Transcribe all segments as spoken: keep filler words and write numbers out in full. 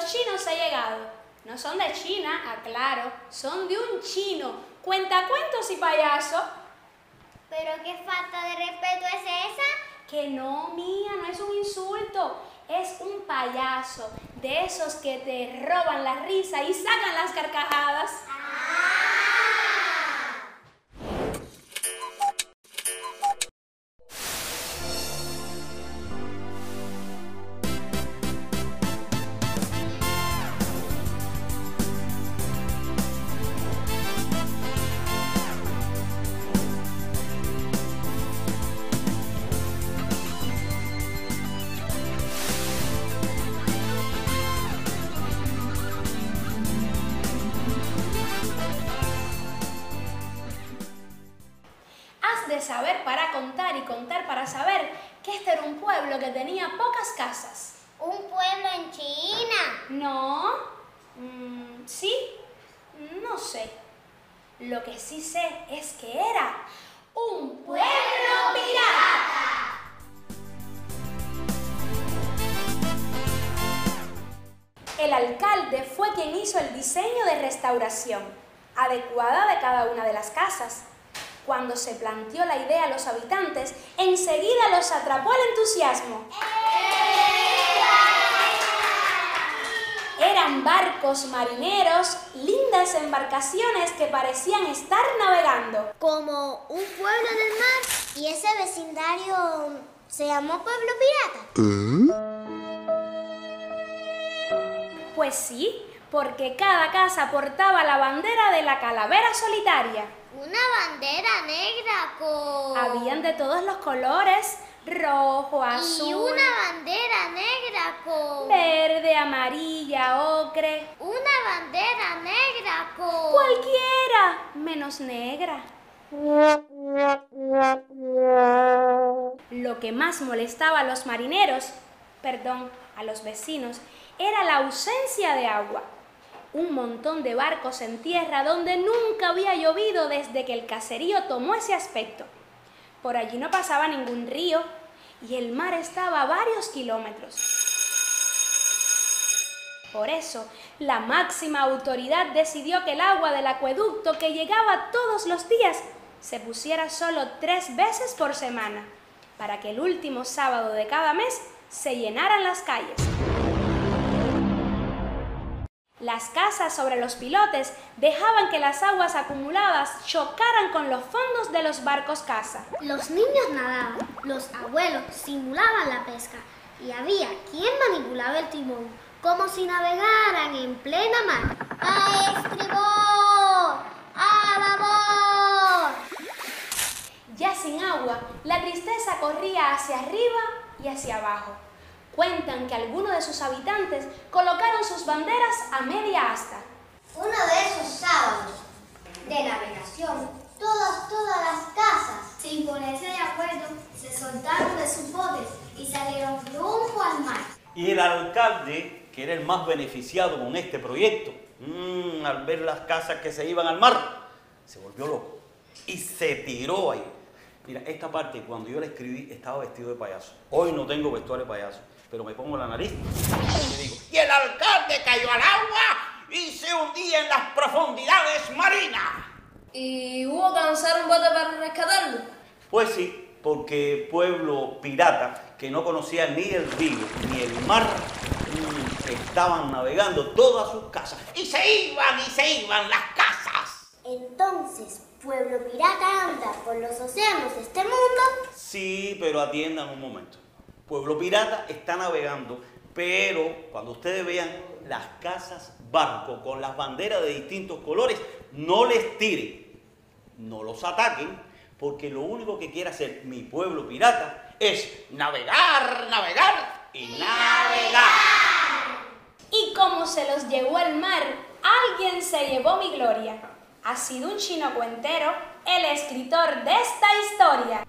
los chinos he llegado. No son de China, aclaro, son de un chino, cuentacuentos y payaso. ¿Pero qué falta de respeto es esa? Que no, mía, no es un insulto, es un payaso, de esos que te roban la risa y sacan las carcajadas. De saber para contar y contar para saber que este era un pueblo que tenía pocas casas. ¿Un pueblo en China? No, mm, sí, no sé. Lo que sí sé es que era un pueblo pirata. El alcalde fue quien hizo el diseño de restauración adecuada de cada una de las casas. Cuando se planteó la idea a los habitantes, enseguida los atrapó el entusiasmo. Eran barcos marineros, lindas embarcaciones que parecían estar navegando. Como un pueblo en el mar. ¿Y ese vecindario se llamó Pueblo Pirata? Pues sí, porque cada casa portaba la bandera de la calavera solitaria. Una bandera negra con... Habían de todos los colores, rojo, azul... Y una bandera negra con... verde, amarilla, ocre... Una bandera negra con... cualquiera, menos negra. Lo que más molestaba a los marineros, perdón, a los vecinos, era la ausencia de agua. Un montón de barcos en tierra donde nunca había llovido desde que el caserío tomó ese aspecto. Por allí no pasaba ningún río y el mar estaba a varios kilómetros. Por eso, la máxima autoridad decidió que el agua del acueducto que llegaba todos los días se pusiera solo tres veces por semana, para que el último sábado de cada mes se llenaran las calles. Las casas sobre los pilotes dejaban que las aguas acumuladas chocaran con los fondos de los barcos caza. Los niños nadaban, los abuelos simulaban la pesca y había quien manipulaba el timón como si navegaran en plena mar. ¡A estribor! ¡A babor! Ya sin agua, la tristeza corría hacia arriba y hacia abajo. Cuentan que algunos de sus habitantes colocaron sus banderas a media asta. Uno de esos sábados de navegación, todas, todas las casas, sin ponerse de acuerdo, se soltaron de sus botes y salieron rumbo al mar. Y el alcalde, que era el más beneficiado con este proyecto, mmm, al ver las casas que se iban al mar, se volvió loco y se tiró ahí. Mira, esta parte cuando yo la escribí estaba vestido de payaso. Hoy no tengo vestuario de payaso, pero me pongo la nariz y digo, y el alcalde cayó al agua y se hundía en las profundidades marinas. ¿Y hubo que lanzar un bote para rescatarlo? Pues sí, porque pueblo pirata que no conocía ni el río ni el mar, mmm, estaban navegando todas sus casas y se iban y se iban las casas. Entonces, ¿Pueblo Pirata anda por los océanos de este mundo? Sí, pero atiendan un momento. Pueblo Pirata está navegando, pero cuando ustedes vean las casas barco con las banderas de distintos colores, no les tiren, no los ataquen, porque lo único que quiere hacer mi pueblo pirata es navegar, navegar y navegar. Y como se los llevó el mar, alguien se llevó mi gloria. Ha sido un chino cuentero, el escritor de esta historia.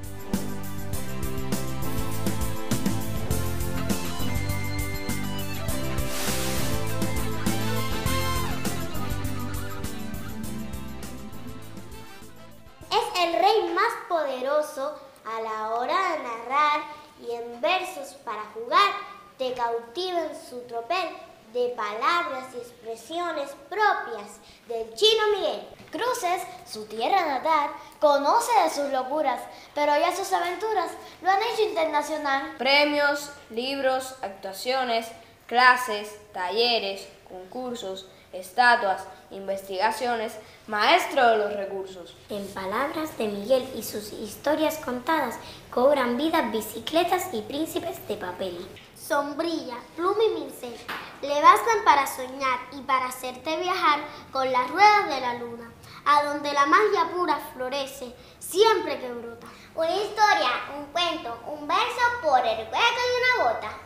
Es el rey más poderoso a la hora de narrar y en versos para jugar te cautivan su tropel de palabras y expresiones propias del Chino Miguel. Cruces, su tierra natal, conoce de sus locuras, pero ya sus aventuras lo han hecho internacional. Premios, libros, actuaciones, clases, talleres, concursos, estatuas, investigaciones, maestro de los recursos. En palabras de Miguel y sus historias contadas, cobran vida bicicletas y príncipes de papel. Sombrilla, pluma y pincel le bastan para soñar y para hacerte viajar con las ruedas de la luna, a donde la magia pura florece siempre que brota. Una historia, un cuento, un verso por el hueco de una bota.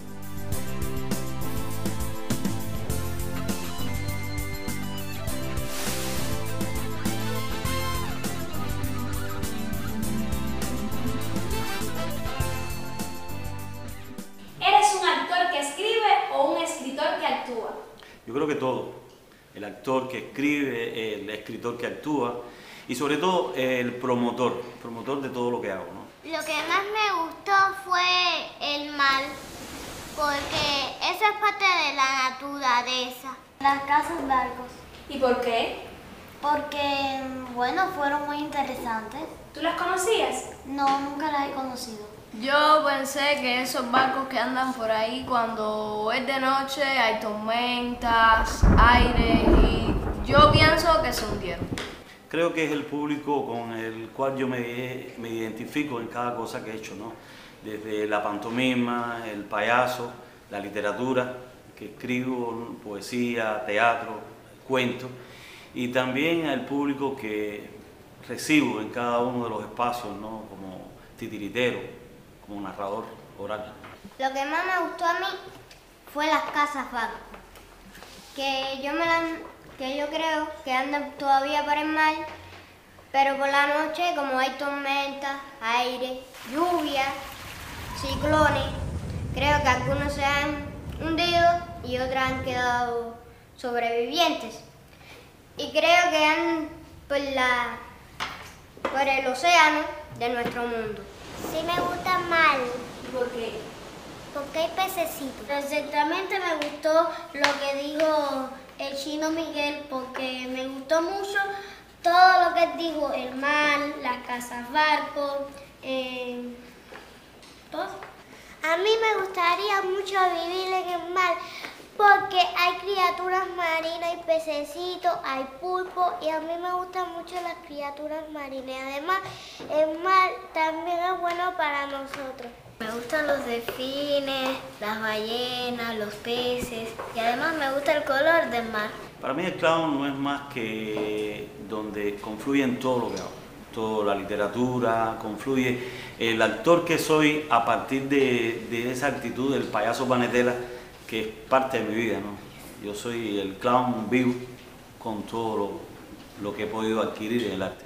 ¿Eres un actor que escribe o un escritor que actúa? Yo creo que todo. El actor que escribe, el escritor que actúa y sobre todo el promotor, el promotor de todo lo que hago, ¿no? Lo que más me gustó fue el mar, porque eso es parte de la naturaleza. Las casas barcos. ¿Y por qué? Porque, bueno, fueron muy interesantes. ¿Tú las conocías? No, nunca las he conocido. Yo pensé que esos barcos que andan por ahí cuando es de noche hay tormentas, aire y yo pienso que se hundieron. Creo que es el público con el cual yo me, me identifico en cada cosa que he hecho, ¿no? Desde la pantomima, el payaso, la literatura, que escribo, poesía, teatro, cuento, y también al público que recibo en cada uno de los espacios, ¿no? Como titiritero, como narrador oral. Lo que más me gustó a mí fue las casas barcos, que yo me las, que yo creo que andan todavía por el mar, pero por la noche, como hay tormentas, aire, lluvia, ciclones, creo que algunos se han hundido y otros han quedado sobrevivientes. Y creo que han por la por el océano de nuestro mundo. Sí me gusta mal. ¿Por qué? Porque hay pececitos. Exactamente me gustó lo que dijo el Chino Miguel, porque me gustó mucho todo lo que dijo, el mar, las casas barcos, eh, todo. A mí me gustaría mucho vivir en el mar, porque hay criaturas marinas, hay pececitos, hay pulpos, y a mí me gustan mucho las criaturas marinas. Además, el mar también es bueno para nosotros. Me gustan los delfines, las ballenas, los peces, y además me gusta el color del mar. Para mí el clown no es más que donde confluyen todo lo que hago. Toda la literatura, confluye el actor que soy a partir de, de esa actitud del payaso panetela, que es parte de mi vida, ¿no? Yo soy el clown vivo con todo lo, lo que he podido adquirir en el arte.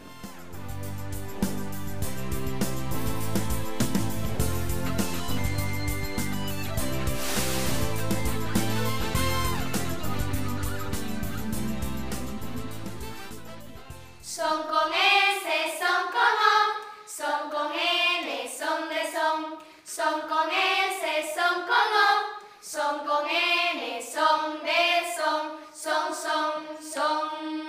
Son con S, son con O, son con N, son de son, son con S, son con O, son con N, son de son, son, son, son.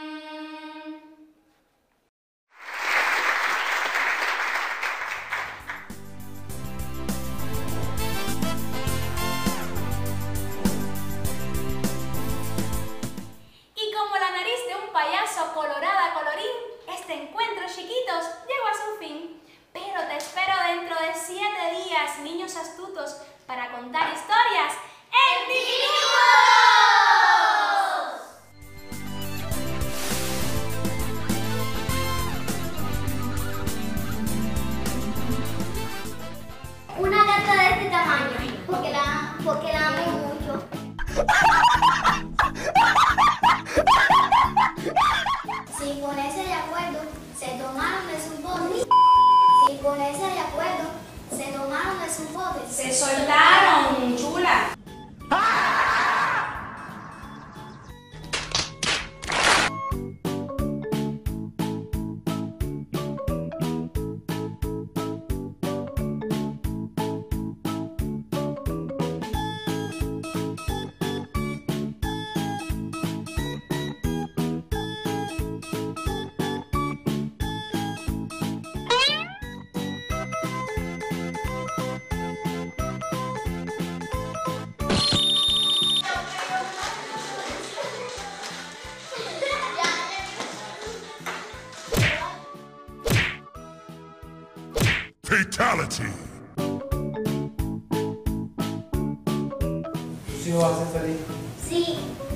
Y como la nariz de un payaso colorada colorín, este encuentro, chiquitos, llegó a su fin. Pero te espero dentro de siete días, niños astutos, para contar historias en Divinimos. Una gata de este tamaño, porque la, porque la amo mucho. Sin ponerse de acuerdo, se tomaron de sus botes. Sin ponerse de acuerdo, se tomaron de sus botes. Se soltaron, chula. Fatality. ¿Tus hijos hacen feliz? Sí,